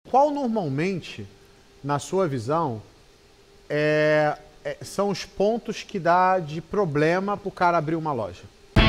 Qual normalmente, na sua visão, são os pontos que dá de problema para o cara abrir uma loja?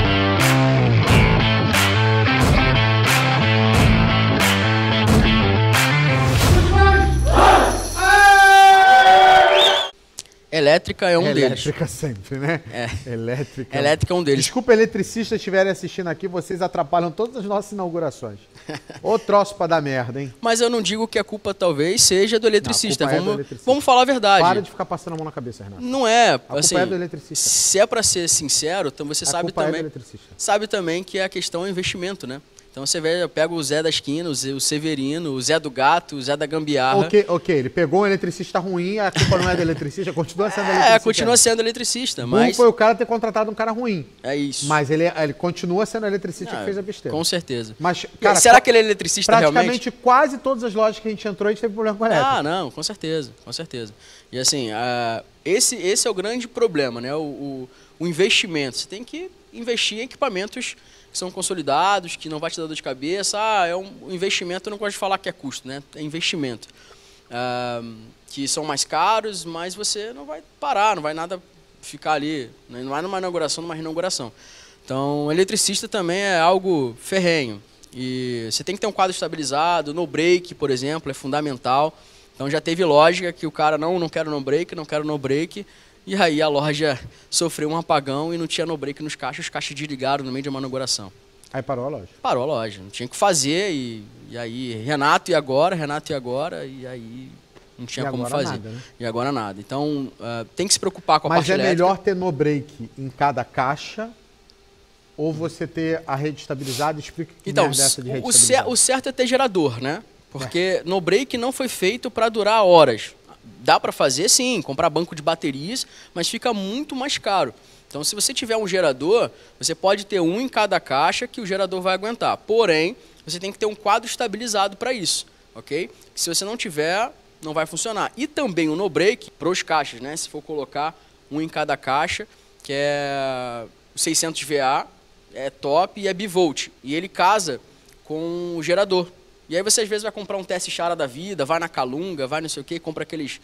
Elétrica é um deles. Elétrica sempre, né? Elétrica. Elétrica é um deles. Desculpa, eletricistas estiverem assistindo aqui, vocês atrapalham todas as nossas inaugurações. Ô troço pra dar merda, hein? Mas eu não digo que a culpa talvez seja do eletricista. Não, a culpa é do eletricista. Vamos falar a verdade. Para de ficar passando a mão na cabeça, Renato. Não é. A culpa é do eletricista. Se é para ser sincero, então você sabe também que a questão é investimento, né? Então você pega o Zé da esquina, o Severino, o Zé do gato, o Zé da gambiarra. Ok, ele pegou um eletricista ruim, a culpa não é do eletricista, continua sendo eletricista. Continua sendo eletricista, mas... Não foi o cara ter contratado um cara ruim. É isso. Mas ele continua sendo eletricista que fez a besteira. Com certeza. Mas, cara, será que ele é eletricista praticamente realmente? Quase todas as lojas que a gente entrou, a gente teve problema com a elétrica. Não, com certeza, com certeza. E assim, esse é o grande problema, né? O investimento. Você tem que investir em equipamentos que são consolidados, que não vai te dar dor de cabeça. É um investimento, eu não gosto de falar que é custo, né? É investimento. Que são mais caros, mas você não vai parar, não vai nada ficar ali, não vai numa inauguração, numa reinauguração. Então, eletricista também é algo ferrenho. E você tem que ter um quadro estabilizado, no break, por exemplo, é fundamental. Então já teve lógica que o cara não quero no break, não quero no break. E aí a loja sofreu um apagão e não tinha no break nos caixas, os caixas desligaram no meio de uma inauguração. Aí parou a loja? Parou a loja, não tinha o que fazer e aí Renato e agora, e aí não tinha como fazer. Nada, né? E agora nada. Então tem que se preocupar com a parte parte elétrica. Mas é melhor ter no break em cada caixa ou você ter a rede estabilizada? Explica que então, dessa de rede estabilizada. O certo é ter gerador, né? Porque no break não foi feito para durar horas. Dá para fazer, sim, comprar banco de baterias, mas fica muito mais caro. Então, se você tiver um gerador, você pode ter um em cada caixa que o gerador vai aguentar. Porém, você tem que ter um quadro estabilizado para isso, ok? Se você não tiver, não vai funcionar. E também o no-break para os caixas, né? Se for colocar um em cada caixa, que é o 600 VA, é top e é bivolt. E ele casa com o gerador. E aí você às vezes vai comprar um TS Chara da vida, vai na Calunga, vai não sei o que, compra aqueles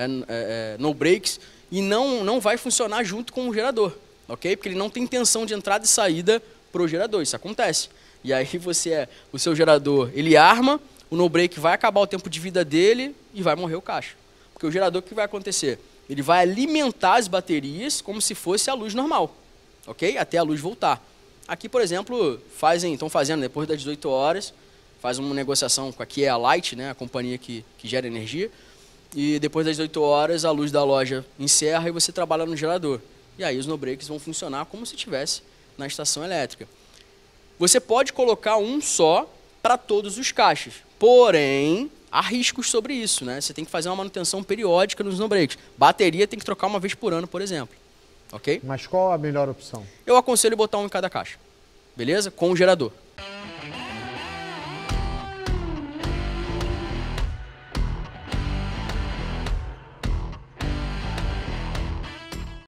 no breaks e não vai funcionar junto com o gerador, ok? Porque ele não tem tensão de entrada e saída pro gerador, isso acontece. E aí o seu gerador, ele arma, o no break vai acabar o tempo de vida dele e vai morrer o caixa. Porque o gerador, o que vai acontecer? Ele vai alimentar as baterias como se fosse a luz normal, ok? Até a luz voltar. Aqui, por exemplo, estão fazendo depois das 18 horas, faz uma negociação com a Light, né, a companhia que gera energia, e depois das 18 horas a luz da loja encerra e você trabalha no gerador. E aí os no-breaks vão funcionar como se estivesse na estação elétrica. Você pode colocar um só para todos os caixas, porém há riscos sobre isso, né? Você tem que fazer uma manutenção periódica nos no-breaks. Bateria tem que trocar uma vez por ano, por exemplo. Ok? Mas qual a melhor opção? Eu aconselho botar um em cada caixa, beleza? Com o gerador.